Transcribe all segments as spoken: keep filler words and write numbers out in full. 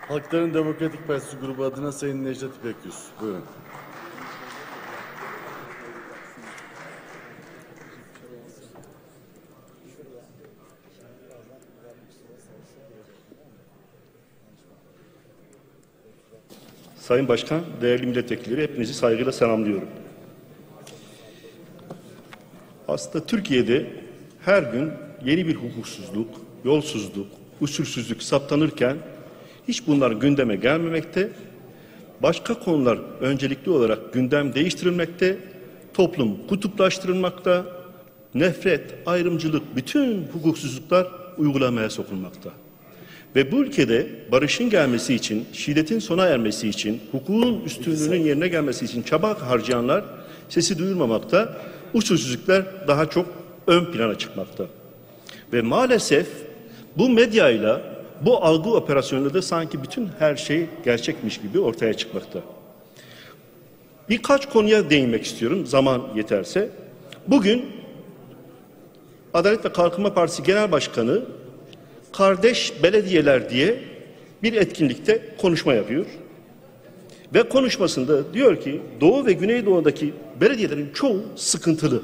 Halkların Demokratik Partisi grubu adına Sayın Necdet İpek-Yüz. Buyurun. Sayın Başkan, değerli milletvekilleri, hepinizi saygıyla selamlıyorum. Aslında Türkiye'de her gün yeni bir hukuksuzluk, yolsuzluk, usulsüzlük saptanırken hiç bunlar gündeme gelmemekte, başka konular öncelikli olarak gündem değiştirilmekte, toplum kutuplaştırılmakta, nefret, ayrımcılık, bütün hukuksuzluklar uygulamaya sokulmakta. Ve bu ülkede barışın gelmesi için, şiddetin sona ermesi için, hukukun üstünlüğünün yerine gelmesi için çaba harcayanlar sesi duyurmamakta, usulsüzlükler daha çok ön plana çıkmakta. Ve maalesef bu medyayla, bu algı operasyonuyla da sanki bütün her şey gerçekmiş gibi ortaya çıkmakta. Birkaç konuya değinmek istiyorum zaman yeterse. Bugün Adalet ve Kalkınma Partisi Genel Başkanı Kardeş Belediyeler diye bir etkinlikte konuşma yapıyor. Ve konuşmasında diyor ki Doğu ve Güneydoğu'daki belediyelerin çoğu sıkıntılı.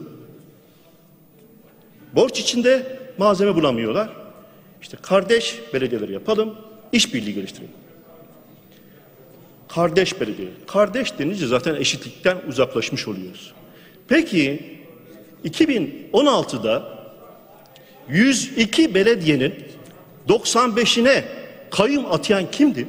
Borç içinde, malzeme bulamıyorlar. İşte kardeş belediyeleri yapalım, işbirliği geliştirelim. Kardeş belediye. Kardeş denince zaten eşitlikten uzaklaşmış oluyoruz. Peki iki bin on altıda yüz iki belediyenin doksan beşine kayyum atayan kimdi?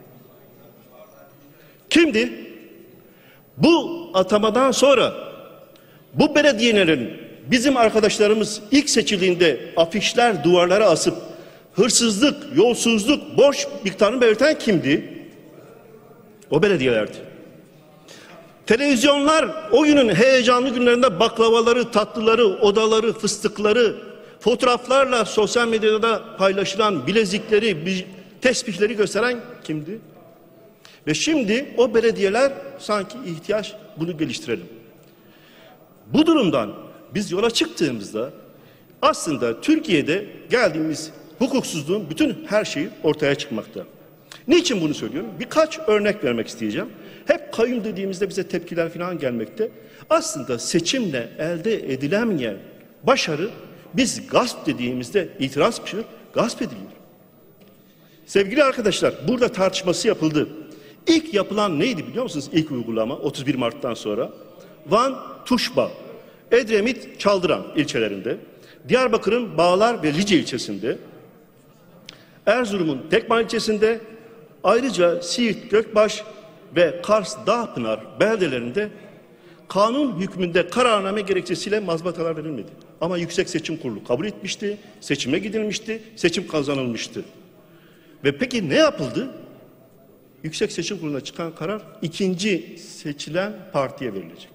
Kimdi? Bu atamadan sonra bu belediyelerin bizim arkadaşlarımız ilk seçildiğinde afişler duvarlara asıp hırsızlık, yolsuzluk, borç miktarını belirten kimdi? O belediyelerdi. Televizyonlar o günün heyecanlı günlerinde baklavaları, tatlıları, odaları, fıstıkları, fotoğraflarla sosyal medyada paylaşılan bilezikleri, tesbihleri gösteren kimdi? Ve şimdi o belediyeler sanki ihtiyaç bunu geliştirelim. Bu durumdan biz yola çıktığımızda aslında Türkiye'de geldiğimiz hukuksuzluğun bütün her şeyi ortaya çıkmakta. Niçin bunu söylüyorum? Birkaç örnek vermek isteyeceğim. Hep kayyum dediğimizde bize tepkiler falan gelmekte. Aslında seçimle elde edilemeyen başarı biz gasp dediğimizde itiraz çıkıyor, gasp ediliyor. Sevgili arkadaşlar, burada tartışması yapıldı. İlk yapılan neydi biliyor musunuz? İlk uygulama otuz bir Mart'tan sonra Van, Tuşba, Edremit, Çaldıran ilçelerinde, Diyarbakır'ın Bağlar ve Lice ilçesinde, Erzurum'un Tekman ilçesinde, ayrıca Siirt, Gökbaş ve Kars, Dağpınar beldelerinde kanun hükmünde kararname gerekçesiyle mazbatalar verilmedi. Ama Yüksek Seçim Kurulu kabul etmişti, seçime gidilmişti, seçim kazanılmıştı. Ve peki ne yapıldı? Yüksek Seçim Kurulu'na çıkan karar ikinci seçilen partiye verilecek.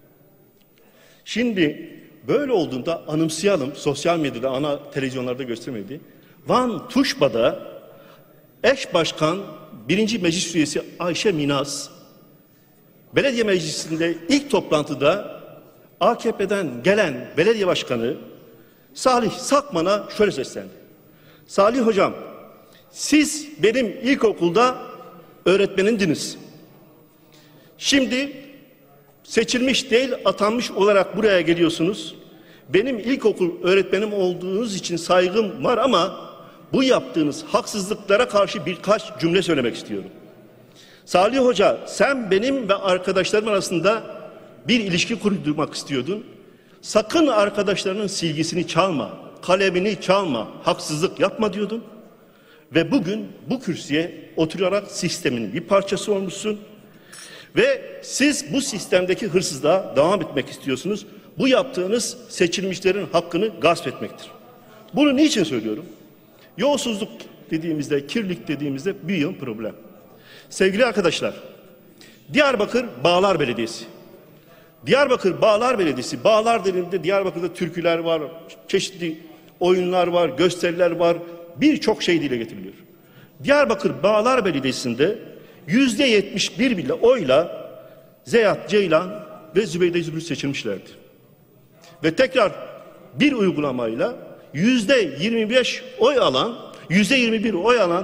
Şimdi böyle olduğunda anımsayalım, sosyal medyada, ana televizyonlarda göstermedi. Van Tuşba'da eş başkan birinci meclis üyesi Ayşe Minaz belediye meclisinde ilk toplantıda A K P'den gelen belediye başkanı Salih Sakman'a şöyle seslendi. Salih hocam, siz benim ilkokulda öğretmenindiniz. Şimdi seçilmiş değil atanmış olarak buraya geliyorsunuz. Benim ilkokul öğretmenim olduğunuz için saygım var ama bu yaptığınız haksızlıklara karşı birkaç cümle söylemek istiyorum. Salih Hoca, sen benim ve arkadaşlarım arasında bir ilişki kurmak istiyordun. Sakın arkadaşlarının silgisini çalma, kalemini çalma, haksızlık yapma diyordun. Ve bugün bu kürsüye oturarak sistemin bir parçası olmuşsun. Ve siz bu sistemdeki hırsızlığa devam etmek istiyorsunuz. Bu yaptığınız seçilmişlerin hakkını gasp etmektir. Bunu niçin söylüyorum? Yolsuzluk dediğimizde, kirlilik dediğimizde bir yığın problem. Sevgili arkadaşlar, Diyarbakır Bağlar Belediyesi. Diyarbakır Bağlar Belediyesi, Bağlar dediğimde Diyarbakır'da türküler var, çeşitli oyunlar var, gösteriler var, birçok şey dile getiriliyor. Diyarbakır Bağlar Belediyesi'nde yüzde yetmiş bir bile oyla Zeyat Ceylan ve Zübeyde Zübür seçilmişlerdi. Ve tekrar bir uygulamayla yüzde yirmi beş oy alan, yüzde yirmi bir oy alan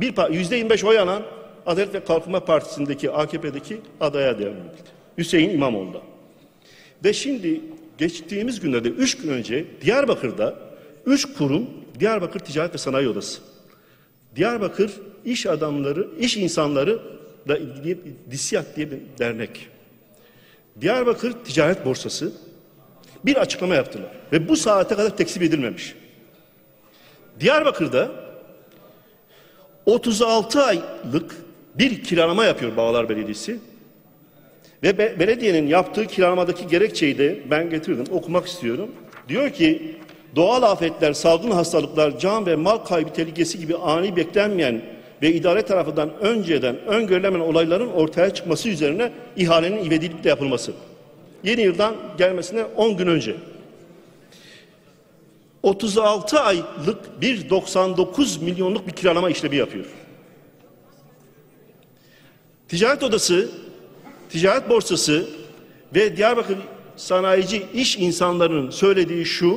Bir yüzde yirmi beş oy alan Adalet ve Kalkınma Partisi'ndeki A K P'deki adaya devam edildi. Hüseyin İmamoğlu'nda. Ve şimdi geçtiğimiz günlerde üç gün önce Diyarbakır'da üç kurum Diyarbakır Ticaret ve Sanayi Odası, Diyarbakır İş Adamları, İş İnsanları da ilgili DİSİAD diye bir dernek, Diyarbakır Ticaret Borsası bir açıklama yaptılar. Ve bu saate kadar tekzip edilmemiş. Diyarbakır'da otuz altı aylık bir kiralama yapıyor Bağlar Belediyesi. Ve be belediyenin yaptığı kiralamadaki gerekçeyi de ben getirdim, okumak istiyorum. Diyor ki, doğal afetler, salgın hastalıklar, can ve mal kaybı tehlikesi gibi ani beklenmeyen ve idare tarafından önceden öngörülemeyen olayların ortaya çıkması üzerine ihalenin ivedilikle yapılması. Yeni yıldan gelmesine on gün önce. otuz altı aylık bir doksan dokuz milyonluk bir kiralama işlemi yapıyor. Ticaret Odası, Ticaret Borsası ve Diyarbakır Sanayici İş İnsanlarının söylediği şu: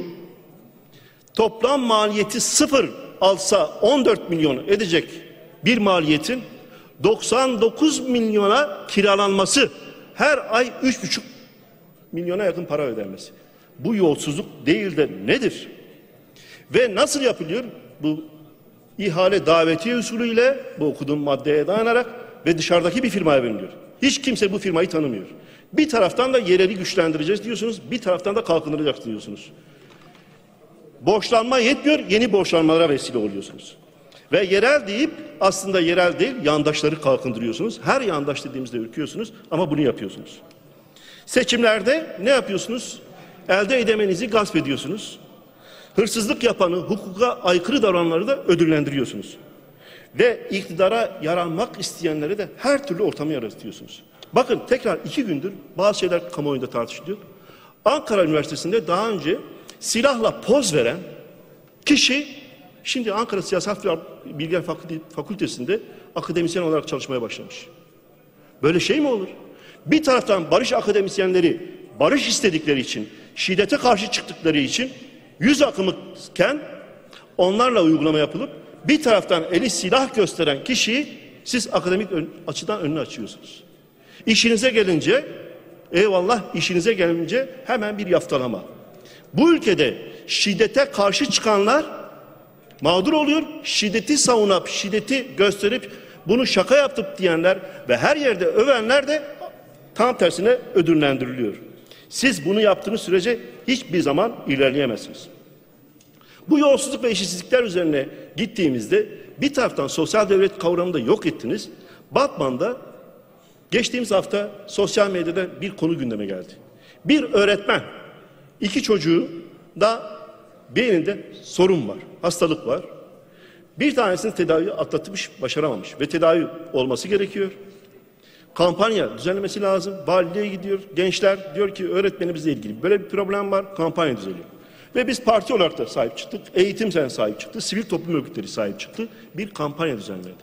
toplam maliyeti sıfır alsa on dört milyon edecek bir maliyetin doksan dokuz milyona kiralanması, her ay üç buçuk milyona yakın para ödenmesi. Bu yolsuzluk değil de nedir? Ve nasıl yapılıyor? Bu ihale davetiye usulüyle, bu okuduğum maddeye dayanarak ve dışarıdaki bir firmaya veriliyor. Hiç kimse bu firmayı tanımıyor. Bir taraftan da yereli güçlendireceğiz diyorsunuz, bir taraftan da kalkındıracak diyorsunuz. Borçlanma yetmiyor, yeni borçlanmalara vesile oluyorsunuz. Ve yerel deyip aslında yerel değil, yandaşları kalkındırıyorsunuz. Her yandaş dediğimizde ürküyorsunuz ama bunu yapıyorsunuz. Seçimlerde ne yapıyorsunuz? Elde edemenizi gasp ediyorsunuz. Hırsızlık yapanı, hukuka aykırı davrananları da ödüllendiriyorsunuz. Ve iktidara yaranmak isteyenlere de her türlü ortamı yaratıyorsunuz. Bakın, tekrar iki gündür bazı şeyler kamuoyunda tartışılıyor. Ankara Üniversitesi'nde daha önce silahla poz veren kişi şimdi Ankara Siyasal Bilgiler Fakültesi'nde akademisyen olarak çalışmaya başlamış. Böyle şey mi olur? Bir taraftan barış akademisyenleri barış istedikleri için, şiddete karşı çıktıkları için yüz akımıken onlarla uygulama yapılıp bir taraftan eli silah gösteren kişiyi siz akademik ön, açıdan önünü açıyorsunuz. İşinize gelince eyvallah, işinize gelince hemen bir yaftalama. Bu ülkede şiddete karşı çıkanlar mağdur oluyor. Şiddeti savunup, şiddeti gösterip bunu şaka yaptık diyenler ve her yerde övenler de tam tersine ödüllendiriliyor. Siz bunu yaptığınız sürece hiçbir zaman ilerleyemezsiniz. Bu yolsuzluk ve eşitsizlikler üzerine gittiğimizde bir taraftan sosyal devlet kavramını da yok ettiniz. Batman'da geçtiğimiz hafta sosyal medyada bir konu gündeme geldi. Bir öğretmen, iki çocuğu da beyninde sorun var, hastalık var. Bir tanesini tedavi atlatmış, başaramamış ve tedavi olması gerekiyor. Kampanya düzenlemesi lazım. Valiliğe gidiyor. Gençler diyor ki öğretmenimizle ilgili böyle bir problem var. Kampanya düzenliyor. Ve biz parti olarak da sahip çıktık. Eğitim sen sahip çıktı. Sivil toplum örgütleri sahip çıktı. Bir kampanya düzenledi.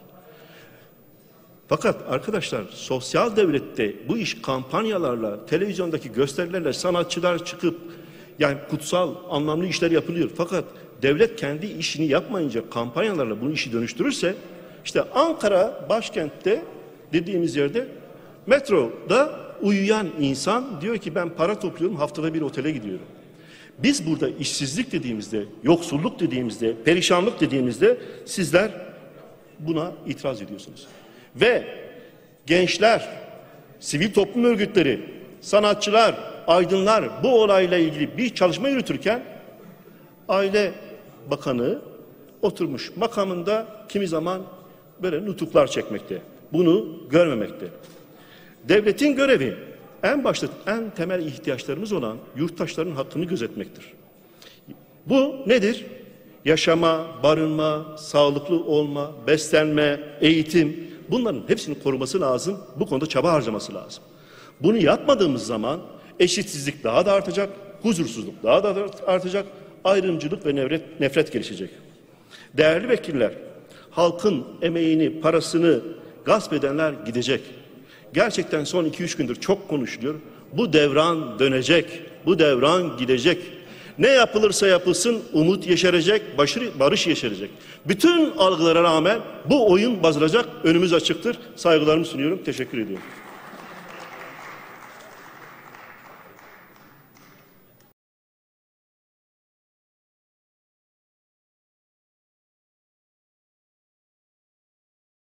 Fakat arkadaşlar, sosyal devlette bu iş kampanyalarla, televizyondaki gösterilerle sanatçılar çıkıp yani kutsal, anlamlı işler yapılıyor. Fakat devlet kendi işini yapmayınca kampanyalarla bunu işi dönüştürürse, işte Ankara başkentte dediğimiz yerde metroda uyuyan insan diyor ki ben para topluyorum, haftada bir otele gidiyorum. Biz burada işsizlik dediğimizde, yoksulluk dediğimizde, perişanlık dediğimizde sizler buna itiraz ediyorsunuz. Ve gençler, sivil toplum örgütleri, sanatçılar, aydınlar bu olayla ilgili bir çalışma yürütürken Aile Bakanı oturmuş makamında kimi zaman böyle nutuklar çekmekte. Bunu görmemekte. Devletin görevi en başta en temel ihtiyaçlarımız olan yurttaşların hakkını gözetmektir. Bu nedir? Yaşama, barınma, sağlıklı olma, beslenme, eğitim, bunların hepsini koruması lazım. Bu konuda çaba harcaması lazım. Bunu yapmadığımız zaman eşitsizlik daha da artacak, huzursuzluk daha da artacak, ayrımcılık ve nefret, nefret gelişecek. Değerli vekiller, halkın emeğini, parasını gasp edenler gidecek. Gerçekten son iki üç gündür çok konuşuluyor. Bu devran dönecek, bu devran gidecek. Ne yapılırsa yapılsın umut yeşerecek, başarı, barış yeşerecek. Bütün algılara rağmen bu oyun bozulacak. Önümüz açıktır. Saygılarımı sunuyorum. Teşekkür ediyorum.